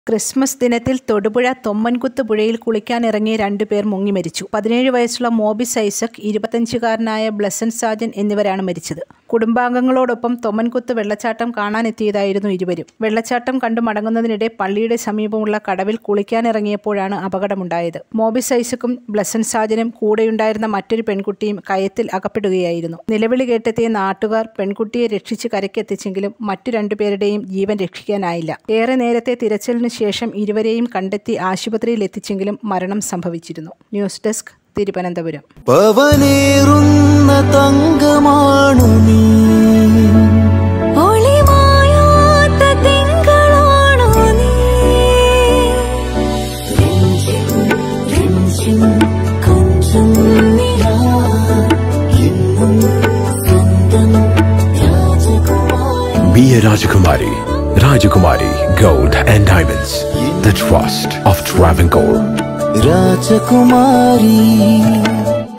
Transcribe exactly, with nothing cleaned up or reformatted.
Christmas ദിനത്തിൽ തൊടുപുഴ തൊമ്മൻകുത്ത് പുഴയിൽ കുളിക്കാനിറങ്ങിയ രണ്ടുപേർ മുങ്ങി മരിച്ചു. പതിനേഴ് വയസ്സുള്ള മോബിസ് ഐസക്, ഇരുപത്തഞ്ചുകാരനായ ബ്ലെസൻ സാജൻ എന്നിവരാണ് മരിച്ചത്. കുടുംബാംഗങ്ങളോടൊപ്പം തൊമ്മൻകുത്ത് വെള്ളച്ചാട്ടം കാണാനെത്തിയതായിരുന്നു ഇരുവരും. വെള്ളച്ചാട്ടം കണ്ടു മടങ്ങുന്നതിനിടെ പള്ളിയുടെ സമീപമുള്ള കടവിൽ കുളിക്കാനിറങ്ങിയപ്പോഴാണ് അപകടമുണ്ടായത്. മോബിസ് ഐസക്കും ബ്ലെസൻ സാജനും കൂടെയുണ്ടായിരുന്ന മറ്റൊരു പെൺകുട്ടിയും കയത്തിൽ അകപ്പെടുകയായിരുന്നു. നിലവിളി കേട്ടെത്തിയ നാട്ടുകാർ പെൺകുട്ടിയെ രക്ഷിച്ച് കരയ്ക്കെത്തിച്ചെങ്കിലും മറ്റു രണ്ടുപേരുടെയും ജീവൻ രക്ഷിക്കാനായില്ല. ഏറെ നേരത്തെ തിരച്ചിലിന് ശേഷം ഇരുവരെയും കണ്ടെത്തി ആശുപത്രിയിൽ എത്തിച്ചെങ്കിലും മരണം സംഭവിച്ചിരുന്നു. News desk, Thiruvananthapuram. പവനേറുന്ന തങ്കമാണു നീ, ഒളിമായാത്ത തിങ്കളാണു നീ, രഞ്ജിൻ കൊഞ്ചും നിലാ, എന്നും സ്വന്തം രാജകുമാരി. Be a Rajakumari. Rajakumari Gold and Diamonds, the trust of Travancore. Rajakumari.